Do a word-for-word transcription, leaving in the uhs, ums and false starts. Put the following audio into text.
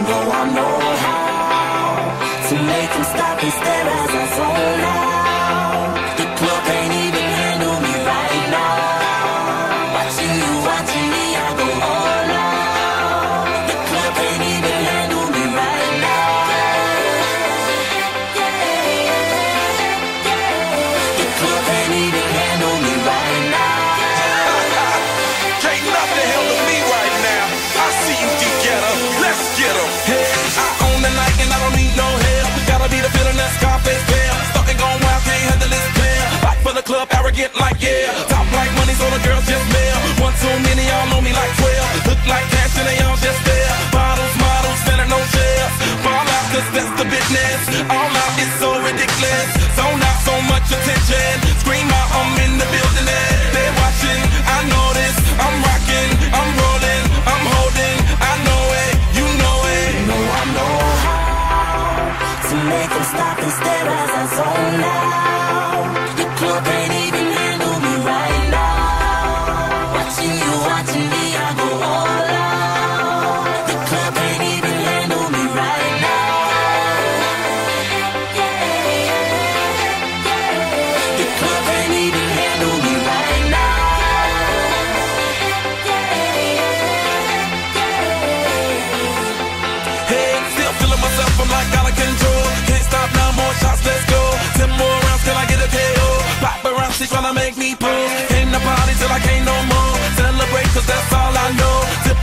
No, I know how to make them stop and stare as I zone out. The club can't even handle me right now. Watching you, watching me, I go all out. The club can't even handle me right now. The club can't even handle me right now. Can't nothing handle me right now. I see you, D-Getter. Let's get 'em. Hey, I own the night and I don't need no help. Gotta be the feeling that Scarface feel. Starting going wild, can't handle this pair. Fight for the club, arrogant like yeah. Top like money, so the girls just mail. One too many, y'all know me like twelve. Look like cash and they all just there. Bottles, models, standing no shares. Fall out, cause that's the business. All out is so ridiculous. Zone out, so much attention. Scream out, I'm in the building and they're watching. I know this, I'm rocking, I'm rolling, I'm holding. I know it, you know it. No, I know how to make them stop and stare as I zone out. The club can't even handle me right now. Watching you, watching me, I go all out. The club can't even handle me right now. The club can't even handle me right now. Hey, still feeling myself, I'm like out of control. Can't stop now, more shots, let's go. Ten more rounds, can I get a K O? Paparazzi tryna make me pull. Came to party till I can't no more. Celebrate, cause that's all I know. Tip